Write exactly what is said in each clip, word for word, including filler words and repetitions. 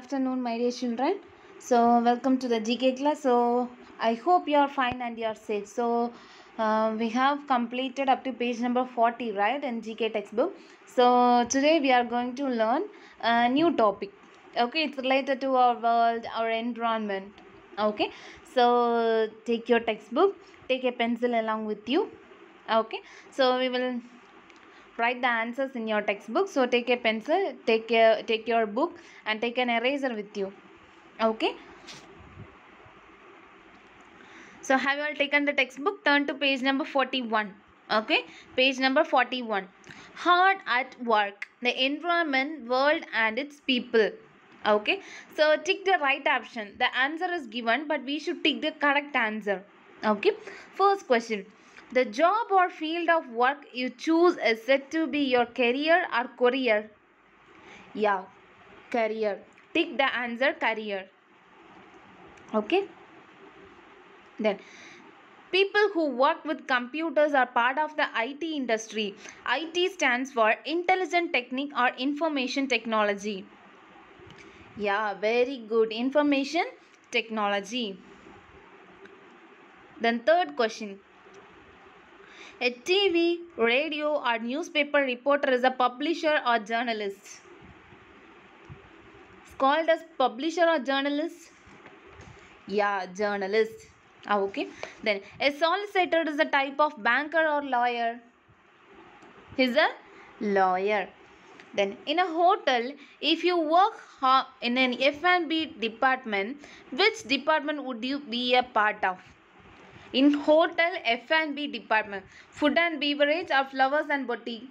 afternoon, my dear children. So, welcome to the G K class. So, I hope you are fine and you are safe. So, uh, we have completed up to page number forty, right, in G K textbook. So, today we are going to learn a new topic. Okay, it's related to our world, our environment. Okay, so take your textbook, take a pencil along with you. Okay, so we will write the answers in your textbook. So take a pencil, take a take your book and take an eraser with you. Okay, so have you all taken the textbook? Turn to page number forty-one. Okay, page number forty-one. Hard at work, the environment, world and its people. Okay, so tick the right option. The answer is given, but we should tick the correct answer. Okay, first question. The job or field of work you choose is said to be your career or career. Yeah, career. Tick the answer, career. Okay, then people who work with computers are part of the I T industry. I T stands for Intelligent Technique or Information Technology. Yeah, very good. Information Technology. Then third question. A T V, radio or newspaper reporter is a publisher or journalist. It's called as publisher or journalist. Yeah, journalist. Ah, okay. Then a solicitor is a type of banker or lawyer. He's a lawyer. Then in a hotel, if you work in an F and B department, which department would you be a part of? In hotel F and B department, food and beverage or flowers and boutique?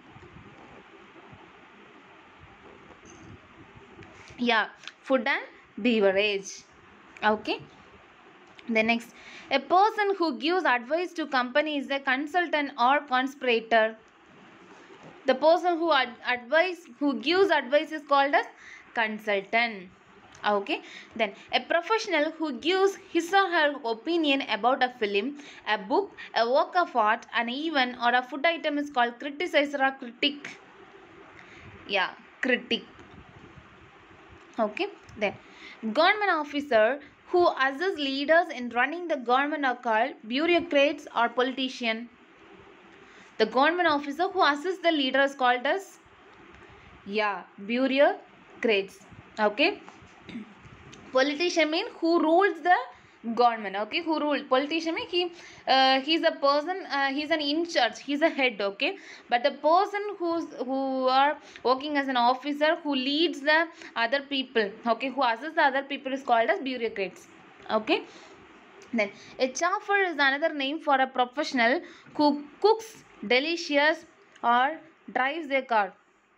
Yeah, food and beverage. Okay. The next, a person who gives advice to company is a consultant or conspirator. The person who ad advice who gives advice is called as consultant. Okay, then a professional who gives his or her opinion about a film, a book, a work of art, an event or a food item is called criticizer or critic. Yeah, critic. Okay, then government officer who assist leaders in running the government are called bureaucrats or politician. The government officer who assists the leader is called as, yeah, bureaucrats. Okay, politician mean who rules the government. Okay, who rules. Politician mean he uh, he's a person, uh, he's an in charge, he's a head. Okay, but the person who's who are working as an officer who leads the other people, okay, who assists the other people is called as bureaucrats. Okay, then a chauffeur is another name for a professional who cooks delicious or drives a car.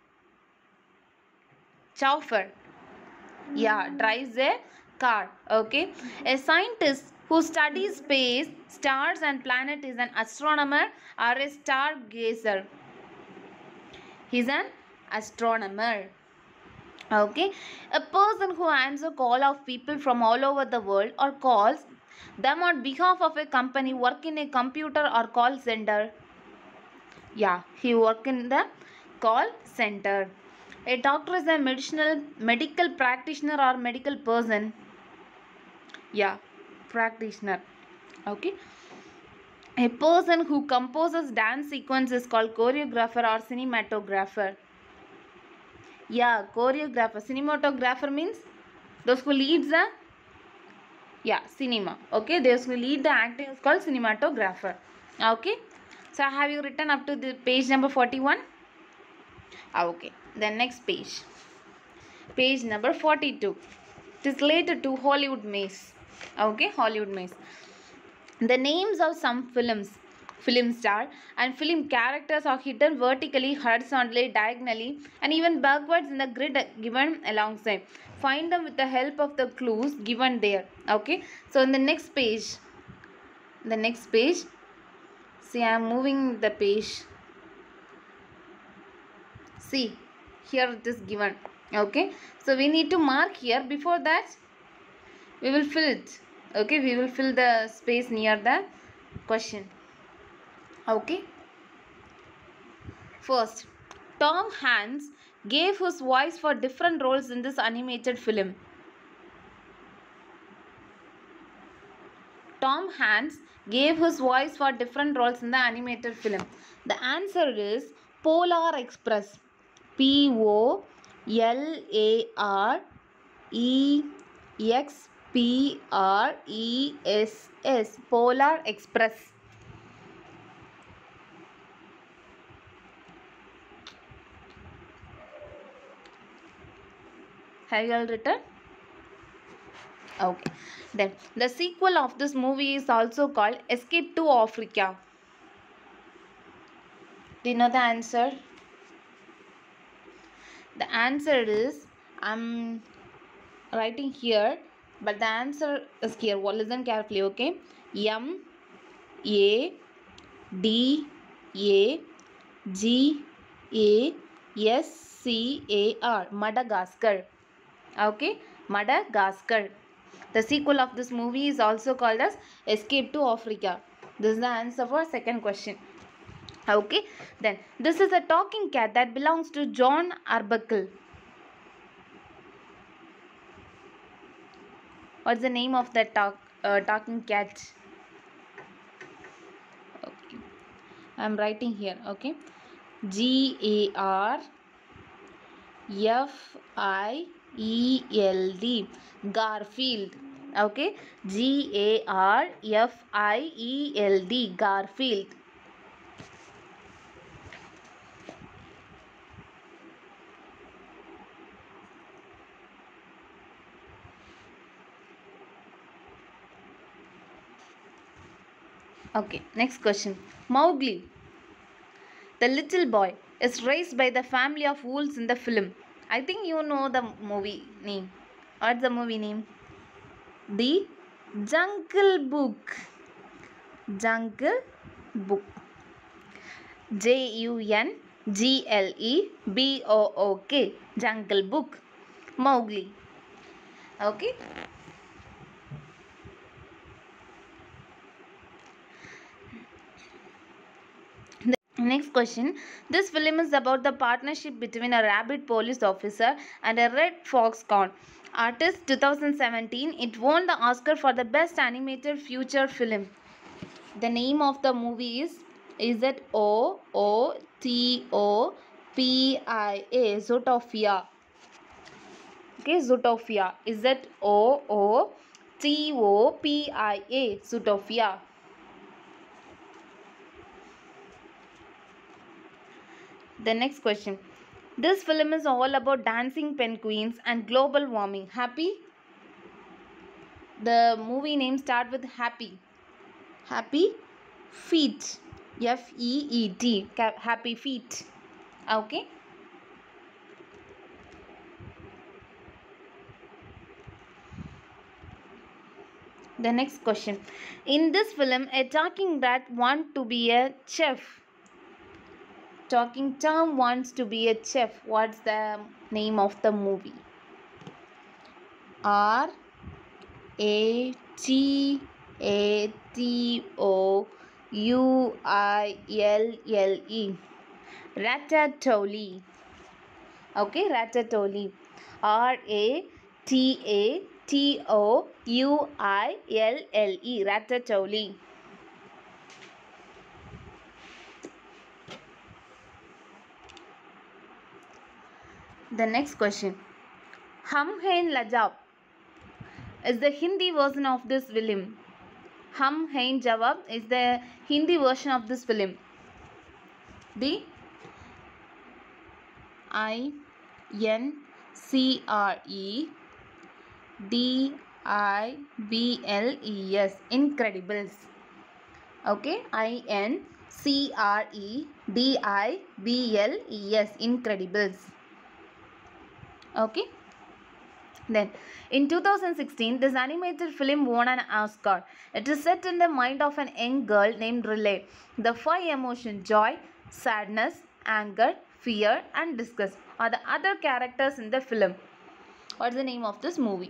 Chauffeur, yeah, drives a car. Okay, a scientist who studies space, stars and planet is an astronomer or a stargazer. He's an astronomer. Okay, a person who answers call of people from all over the world or calls them on behalf of a company work in a computer or call center. Yeah, he work in the call center. A doctor is a medicinal medical practitioner or medical person. Yeah, practitioner. Okay, a person who composes dance sequences is called choreographer or cinematographer. Yeah, choreographer. Cinematographer means those who leads the, yeah, cinema. Okay, those who lead the acting is called cinematographer. Okay, so have you written up to the page number forty-one? Okay, then next page, page number forty-two. It is related to Hollywood maze. Okay, Hollywood maze. The names of some films, film star and film characters are hidden vertically, horizontally, diagonally and even backwards in the grid given alongside. Find them with the help of the clues given there. Okay, so in the next page, the next page, see, I am moving the page. See, here it is given. Okay, so we need to mark here. Before that we will fill it. Okay, we will fill the space near the question. Okay, first, Tom Hanks gave his voice for different roles in this animated film. Tom Hanks gave his voice for different roles in the animated film? The answer is Polar Express. P O L A R E X P R E S S. Polar Express. Have you all written? Okay. Then the sequel of this movie is also called Escape to Africa. Do you know the answer? The answer is, I'm writing here, but the answer is here. Well, listen carefully, okay? M A D A G A S C A R. Madagascar. Okay? Madagascar. The sequel of this movie is also called as Escape to Africa. This is the answer for second question. Okay, then this is a talking cat that belongs to John Arbuckle. What's the name of that talk, uh, talking cat? Okay, I'm writing here. Okay, G A R F I E L D. Garfield. Okay, G A R F I E L D. Garfield. Okay, next question. Mowgli, the little boy, is raised by the family of wolves in the film. I think you know the movie name. What's the movie name? The Jungle Book. Jungle Book. J U N G L E B O O K. Jungle Book. Mowgli. Okay. Next question. This film is about the partnership between a rabbit police officer and a red foxhound. Artist twenty seventeen. It won the Oscar for the best animated feature film. The name of the movie is Is it O O T O P I A? Zootopia. Okay, Zootopia. Is it O O T O P I A? Zootopia. The next question. This film is all about dancing penguins and global warming. Happy? The movie name starts with Happy. Happy Feet. F E E T. Happy Feet. Okay. The next question. In this film, a talking rat wants to be a chef. Talking Tom wants to be a chef. What's the name of the movie? R A T A T O U I L L E. Ratatouille. Okay, Ratatouille. R A T A T O U I L L E. Ratatouille. The next question. Hum Hain Lajab is the Hindi version of this film. Hum Hain Jawab is the Hindi version of this film. The I N C R E D I B L E S. Incredibles. Okay, I N C R E D I B L E S. Incredibles. Okay. Then, in two thousand sixteen, this animated film won an Oscar. It is set in the mind of an young girl named Riley. The five emotions, joy, sadness, anger, fear, and disgust, are the other characters in the film. What's the name of this movie?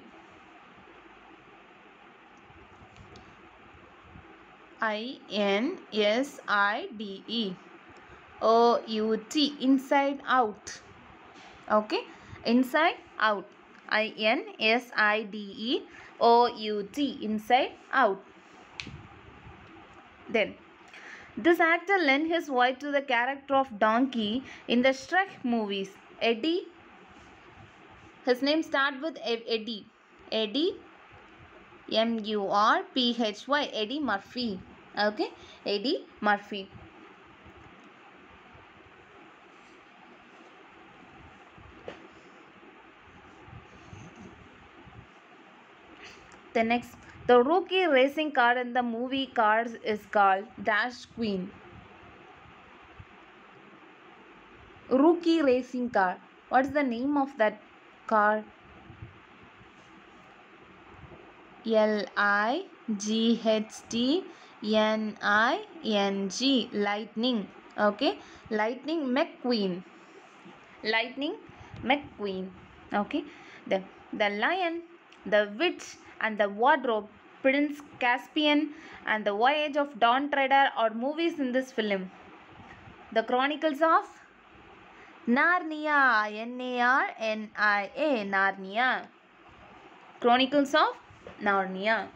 I N S I D E O U T. Inside Out. Okay, Inside Out. I N S I D E O U T. Inside Out. Then, this actor lent his voice to the character of Donkey in the Shrek movies. Eddie, his name starts with Eddie. Eddie, M U R P H Y, Eddie Murphy. Okay, Eddie Murphy. The next, the rookie racing car in the movie Cars is called Dash Queen. Rookie racing car. What is the name of that car? L I G H T N I N G. Lightning. Okay. Lightning McQueen. Lightning McQueen. Okay. The, the Lion, the Witch, and the Wardrobe, Prince Caspian, and the Voyage of Dawn Treader are movies in this film. The Chronicles of Narnia. N A R N I A. Narnia. Chronicles of Narnia.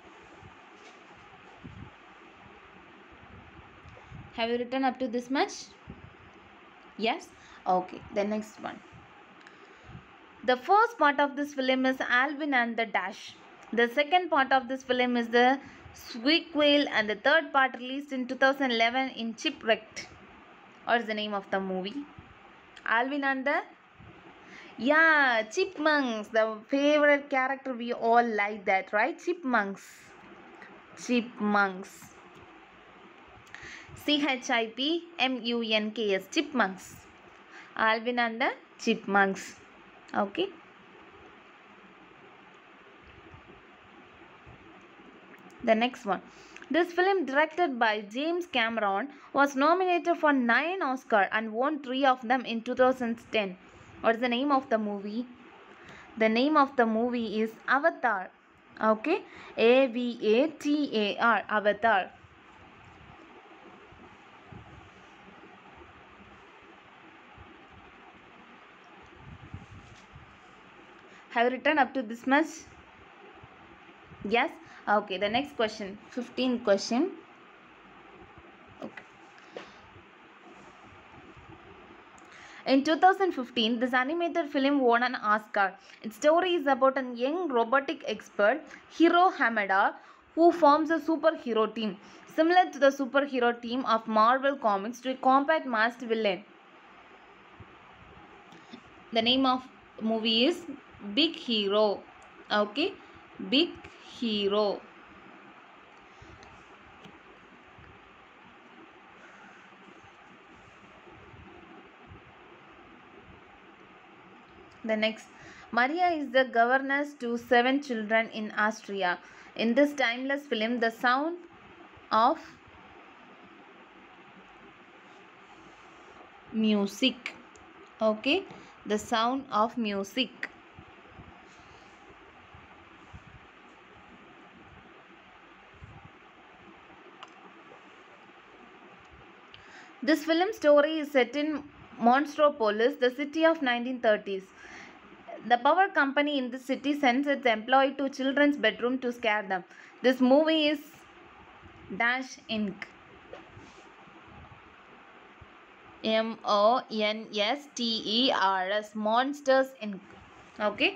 Have you written up to this much? Yes? Okay. The next one. The first part of this film is Alvin and the Dash. The second part of this film is the Squeakquel, and the third part released in two thousand eleven in Chipwrecked. What is the name of the movie? Alvin and the Yeah, chipmunks, the favorite character, we all like that, right? Chipmunks. Chipmunks. C H I P M U N K S. Chipmunks. Alvin and the Chipmunks. Okay. The next one. This film, directed by James Cameron, was nominated for nine Oscars and won three of them in two thousand ten. What is the name of the movie? The name of the movie is Avatar. Okay. A V A T A R. Avatar. Have you written up to this much? Yes? Okay. The next question. fifteenth question. Okay. In two thousand fifteen, this animated film won an Oscar. Its story is about a young robotic expert, Hiro Hamada, who forms a superhero team, similar to the superhero team of Marvel Comics, to combat masked villain. The name of movie is Big Hero. Okay, Big Hero. The next, Maria is the governess to seven children in Austria. In this timeless film, the sound of music. Okay, the sound of music. This film story is set in Monstropolis, the city of nineteen thirties. The power company in the city sends its employee to children's bedroom to scare them. This movie is Dash Incorporated. M O N S T E R S. Monsters Incorporated. Okay.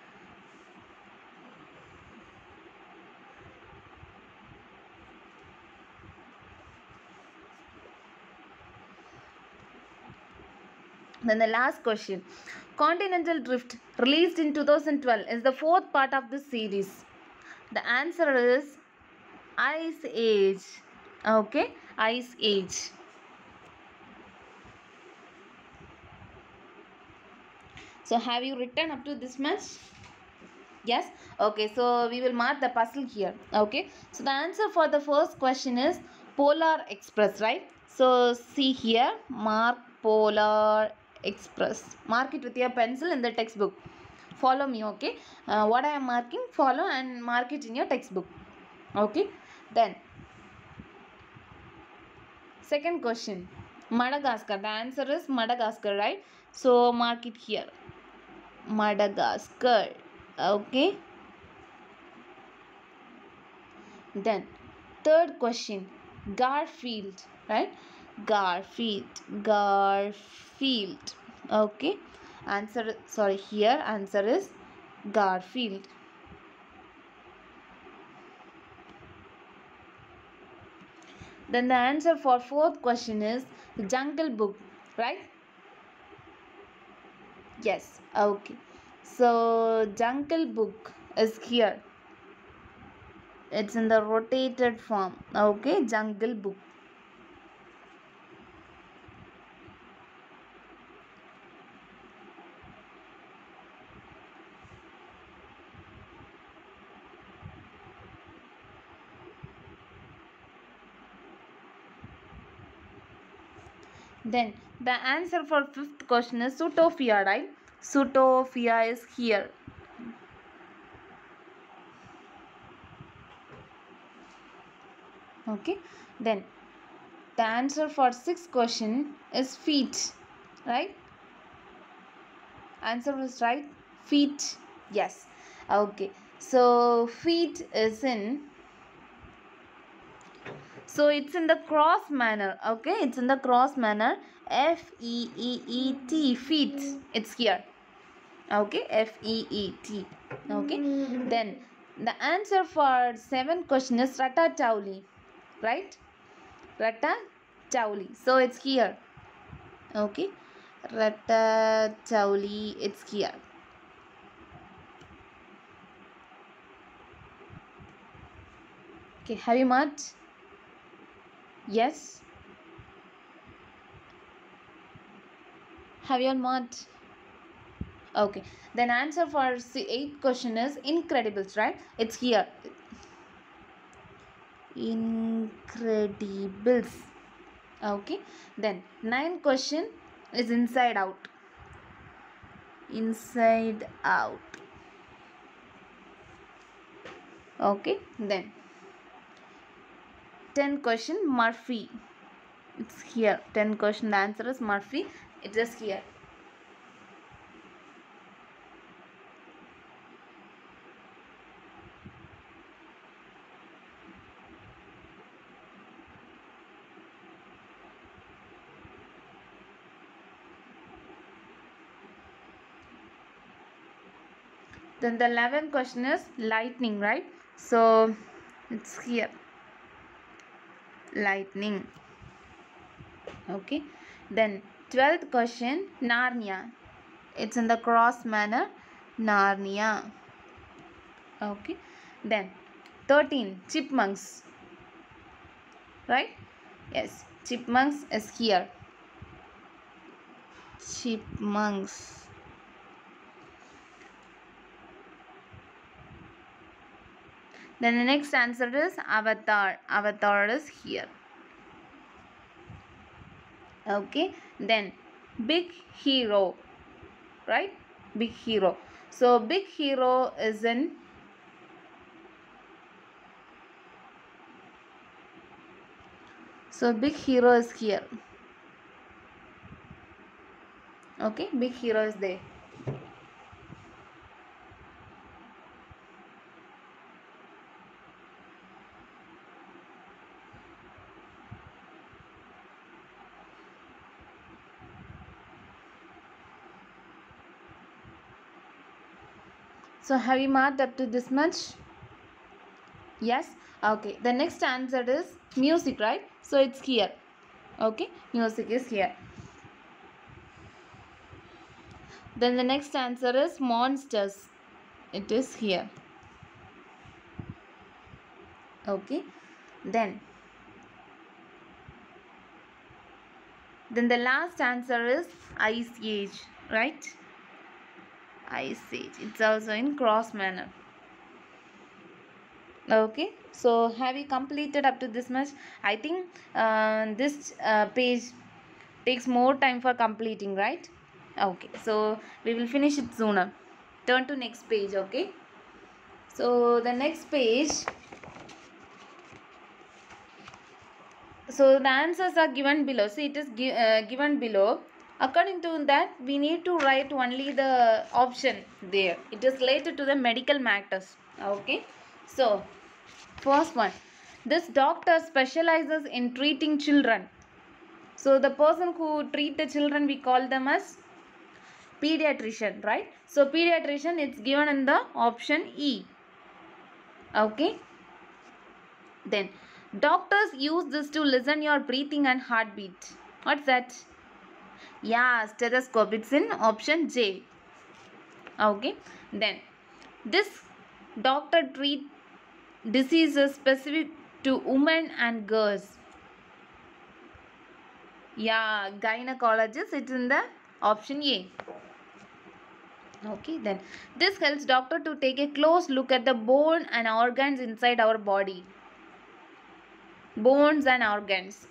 Then the last question. Continental Drift, released in two thousand twelve, is the fourth part of this series. The answer is Ice Age. Okay, Ice Age. So have you written up to this much? Yes. Okay, so we will mark the puzzle here. Okay, so the answer for the first question is Polar Express, right? So see here, mark Polar Express. Mark it with your pencil in the textbook. Follow me, okay? Uh, what I am marking, follow and mark it in your textbook. Okay. Then, second question, Madagascar. The answer is Madagascar, right? So mark it here. Madagascar. Okay. Then, third question, Garfield, right? Garfield, Garfield. Okay, answer, sorry, here answer is Garfield. Then the answer for fourth question is Jungle Book, right? Yes, okay. So Jungle Book is here. It's in the rotated form. Okay, Jungle Book. Then the answer for fifth question is Zootopia, right? Zootopia is here. Okay. Then the answer for sixth question is feet, right? Answer is right. Feet. Yes. Okay. So feet is in. So it's in the cross manner. Okay. It's in the cross manner. F E E E T. Feet. It's here. Okay. F E E T. Okay. Then the answer for seventh question is Ratatouille. Right? Ratatouille. So it's here. Okay. Ratatouille. It's here. Okay, have you marked? Yes. Have you all marked? Okay. Then answer for the eighth question is Incredibles, right? It's here. Incredibles. Okay. Then ninth question is Inside Out. Inside Out. Okay. Then tenth question Murphy. It's here. tenth question. The answer is Murphy. It is here. Then the eleventh question is lightning, right? So it's here. Lightning. Okay. Then twelfth question Narnia. It's in the cross manner. Narnia. Okay. Then thirteen chipmunks. Right? Yes. Chipmunks is here. Chipmunks. Then the next answer is Avatar. Avatar is here. Okay. Then Big Hero. Right? Big Hero. So Big Hero is in So Big Hero is here. Okay, Big Hero is there. So have you marked up to this much? Yes. Okay. The next answer is music, right? So it's here. Okay. Music is here. Then the next answer is monsters. It is here. Okay. Then. Then the last answer is Ice Age, right? Ice Age. It's also in cross manner. Okay, so have you completed up to this much? I think uh, this uh, page takes more time for completing, right? Okay, so we will finish it sooner. Turn to next page. Okay, so the next page, so the answers are given below. See, it is gi uh, given below. According to that, we need to write only the option there. It is related to the medical matters. Okay, so first one, This doctor specializes in treating children. So the person who treat the children, we call them as pediatrician, right? So pediatrician, it's given in the option E. Okay. Then doctors use this to listen your breathing and heartbeat. What's that? Yeah, stethoscope. It's in option J. Okay. Then this doctor treat diseases specific to women and girls. Yeah, gynecologist. It's in the option A. Okay, then this helps doctor to take a close look at the bone and organs inside our body. Bones and organs.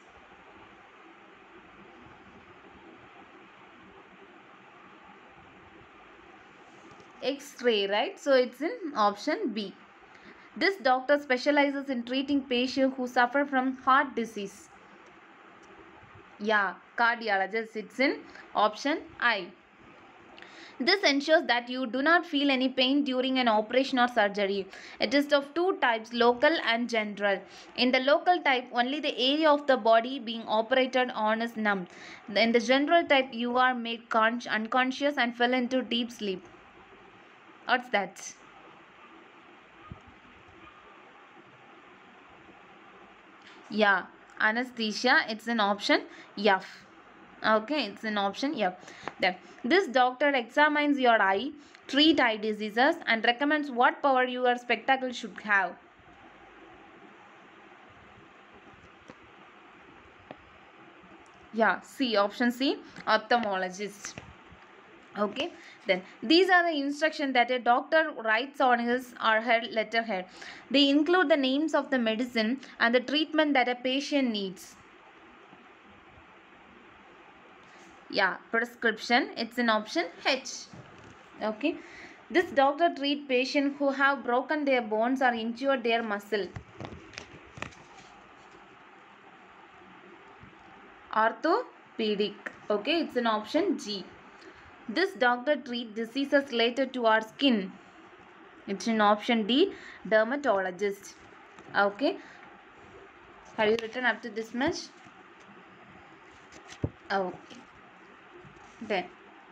X-ray, right? So it's in option B. This doctor specializes in treating patients who suffer from heart disease. Yeah, cardiologist. It's in option I. This ensures that you do not feel any pain during an operation or surgery. It is of two types, local and general. In the local type, only the area of the body being operated on is numb. In the general type, you are made unconscious and fell into deep sleep. What's that? Yeah, anesthesia. It's an option F. Okay, it's an option F. Then this doctor examines your eye, treat eye diseases, and recommends what power your spectacle should have. Yeah, C, option C, ophthalmologist. Okay, then these are the instructions that a doctor writes on his or her letterhead. They include the names of the medicine and the treatment that a patient needs. Yeah, prescription. It's an option H. Okay. This doctor treat patients who have broken their bones or injured their muscle. Orthopedic. Okay, it's an option G. This doctor treat diseases related to our skin. It's an option D, dermatologist. Okay. Have you written up to this much? Okay. Then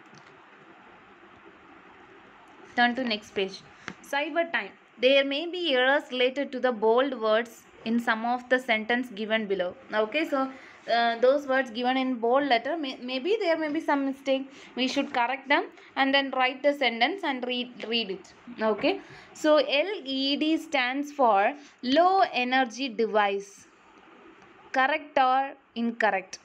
turn to next page. Cyber time. There may be errors related to the bold words in some of the sentence given below. Okay, so uh, those words given in bold letter, may, maybe there may be some mistake. We should correct them and then write the sentence and read, read it. Okay, so L E D stands for low energy device. Correct or incorrect?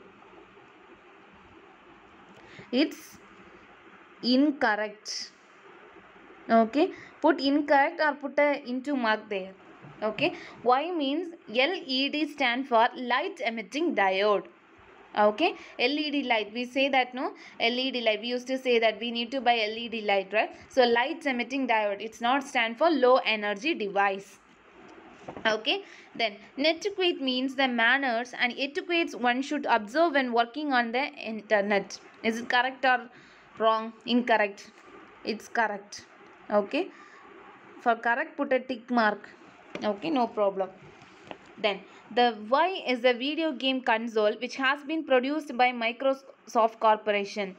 It's incorrect. Okay, put incorrect or put a into mark there. Okay, Y means L E D stand for light emitting diode. Okay, L E D light, we say that, no, L E D light, we used to say that we need to buy L E D light, right? So light emitting diode, it's not stand for low energy device. Okay, then netiquette means the manners and etiquettes one should observe when working on the internet. Is it correct or wrong? Incorrect. It's correct. Okay, for correct put a tick mark. Okay, no problem. Then the Y is a video game console which has been produced by Microsoft Corporation.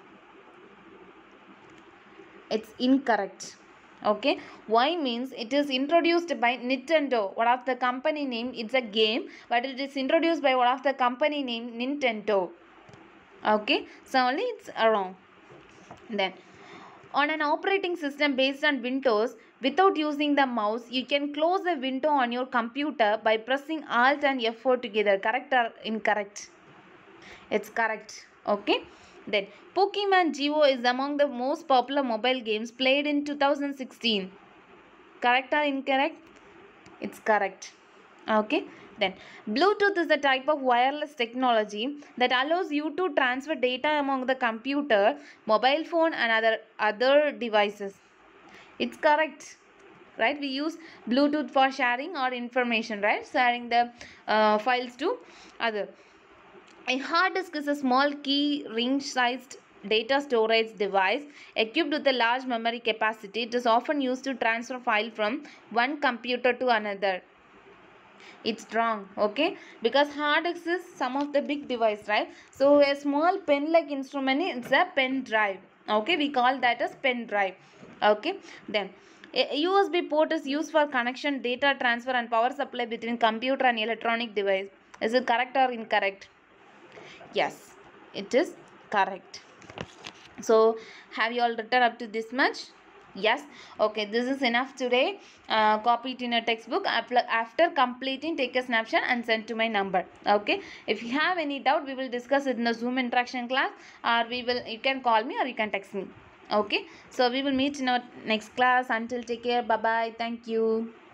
It's incorrect. Okay, Y means it is introduced by Nintendo. One of the company name, it's a game, but it is introduced by one of the company name Nintendo. Okay, so only it's wrong. Then on an operating system based on Windows, without using the mouse, you can close a window on your computer by pressing Alt and F four together. Correct or incorrect? It's correct. Okay. Then Pokemon Go is among the most popular mobile games played in two thousand sixteen. Correct or incorrect? It's correct. Okay. Then Bluetooth is a type of wireless technology that allows you to transfer data among the computer, mobile phone and other other devices. It's correct, right? We use Bluetooth for sharing our information, right? Sharing the uh, files to other. A hard disk is a small key ring sized data storage device equipped with a large memory capacity. It is often used to transfer file from one computer to another. It's wrong, okay? Because hard disk is some of the big device, right? So a small pen-like instrument, it's a pen drive. Okay, we call that as pen drive. Okay, then a U S B port is used for connection, data transfer, and power supply between computer and electronic device. Is it correct or incorrect? Yes, it is correct. So have you all written up to this much? Yes. Okay, this is enough today. Uh, copy it in your textbook. After completing, take a snapshot and send to my number. Okay, if you have any doubt, we will discuss it in the Zoom interaction class, or we will you can call me or you can text me. Okay, so we will meet in our next class. Until, take care. Bye bye. Thank you.